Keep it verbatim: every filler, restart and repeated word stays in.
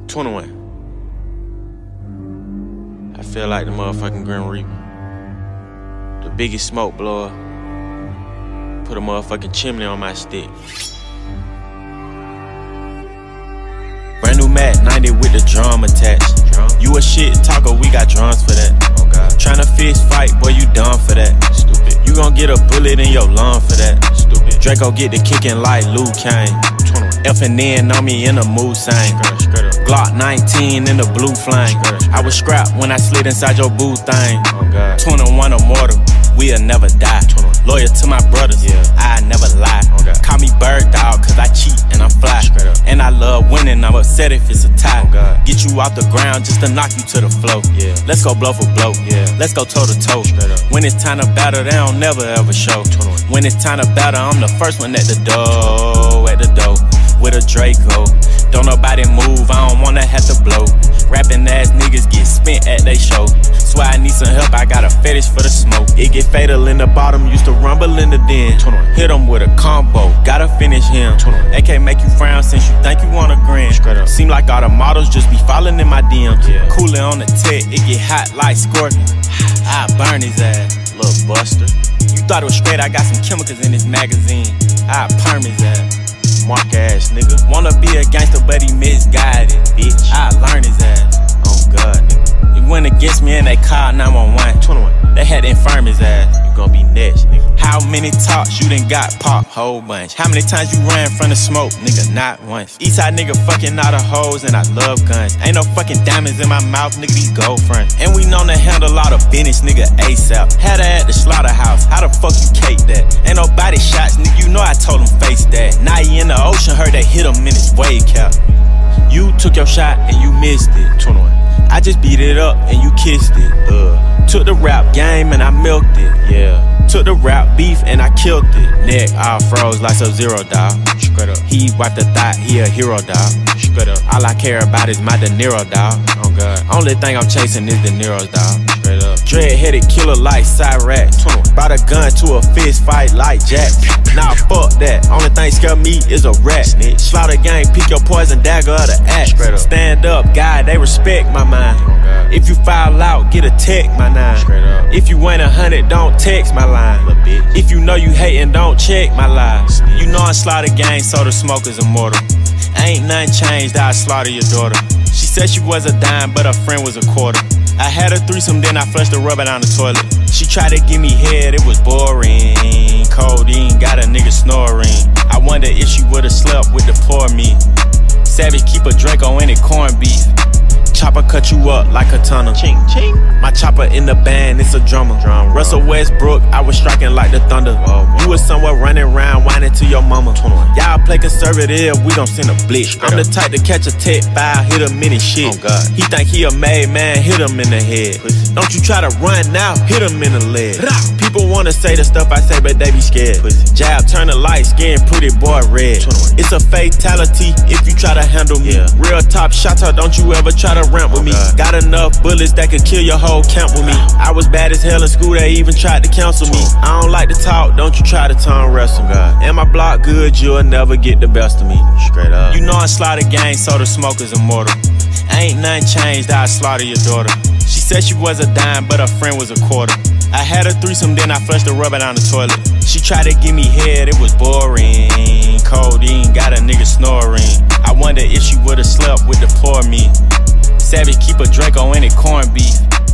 twenty-one. I feel like the motherfucking Grim Reaper. The biggest smoke blower. Put a motherfucking chimney on my stick. Brand new Mac ninety with the drum attached. Drum? You a shit talker, we got drums for that. Oh God. Tryna fist fight, boy, you done for that. Stupid. You gon' get a bullet in your lung for that. Stupid. Draco get the kickin like Liu Kang. F and N on me in a Mulsanne. Glock nineteen in the blue flame. I was scrapped when I slid inside your boo thing. Oh God. twenty-one Immortal, we'll never die. Loyal to my brothers, yeah. I never lie. Okay. Call me bird dog, cause I cheat and I'm fly. And I love winning, I'm upset if it's a tie. Oh Get you off the ground just to knock you to the floor. Yeah. Let's go blow for blow, yeah. Let's go toe to toe. When it's time to battle, they don't never ever show. When it's time to battle, I'm the first one at the door, at the door. With a Draco, don't nobody move, I don't wanna have to blow. Rapping ass niggas get spent at they show. Swear I need some help, I got a fetish for the smoke. It get fatal in the bottom, used to rumble in the den. Hit him with a combo, gotta finish him. They can't make you frown since you think you want a grin. Seem like all the models just be falling in my D Ms. Yeah. Cooling on the tech, it get hot like scorpion. I burn his ass, little buster. You thought it was straight, I got some chemicals in this magazine. I perm his ass. Mark ass nigga. Wanna be a gangster, but he misguided, bitch. I learned his ass. Oh God, nigga. He went against me and they called nine one one. twenty-one. They had to infirm his ass. You gon' be next, nigga. How many talks you done got popped? Whole bunch. How many times you ran from the smoke? Nigga, not once. Eastside nigga fucking all the hoes and I love guns. Ain't no fucking diamonds in my mouth, nigga, these gold fronts. And we known to handle all the business, nigga, ASAP. Had her at the slaughterhouse. How the fuck you cake that? Ain't no body shots, nigga, you know I told him face that. Now he in the ocean, heard they hit him in his wave cap. You took your shot and you missed it. twenty-one. I just beat it up and you kissed it. Uh. Took the rap game and I milked it. Yeah. Took the rap beef and I killed it. Neck all froze like ẓıvз, dog. Straight up. He wiped the thought, he a hero, dog. Straight up. All I care about is my De Niro, dog. Oh God. Only thing I'm chasing is De Niro's, dog. Straight up. Dread-headed killer like Cyrax. Brought a gun to a fist fight like Jack. Nah, fuck that. Only thing scare me is a rat. Snitch. Slaughter gang, pick your poison dagger or the axe. Up. Stand up, God, they respect my mind. Oh if you foul out, get a tech, my nine. If you ain't a hundred, don't text my line. If you know you hatin', don't check my lies. You know I slaughter gang, so the smoke is immortal. Ain't nothing changed, I slaughter your daughter. She said she was a dime, but her friend was a quarter. I had a threesome, then I flushed the rubber down the toilet. She tried to give me head, it was boring. Codeine got a nigga snoring. I wonder if she would've slept with the poor me. Savage keep a Draco in it, corned beef. Chopper cut you up like a tunnel. Ching, ching. My chopper in the band, it's a drummer. Drum, Russell Westbrook, I was striking like the thunder. Whoa, whoa. You was somewhere running around, whining to your mama. Y'all play conservative, we gon' send a blitz. I'm the type to catch a tech file, hit him in his shit. Oh God. He think he a made man, hit him in the head. Pussy. Don't you try to run now, hit him in the leg. People wanna say the stuff I say, but they be scared. Pussy. Jab, turn the light, skin, pretty boy red. twenty-one. It's a fatality if you try to handle me. Yeah. Real top shotter, don't you ever try to ramp with me. God. Got enough bullets that could kill your whole camp with me. I was bad as hell in school, they even tried to counsel me. I don't like to talk, don't you try to tongue wrestle. God. And my block good, you'll never get the best of me. Straight up. You know I slaughter gang, so the smoke is immortal. Ain't nothing changed, I slaughter your daughter. She said she was a dime, but her friend was a quarter. I had a threesome, then I flushed the rubber down the toilet. She tried to give me head, it was boring. Codeine got a nigga snoring. I wonder if she would've slept with the poor me. Savage keep a Draco in it, corned beef.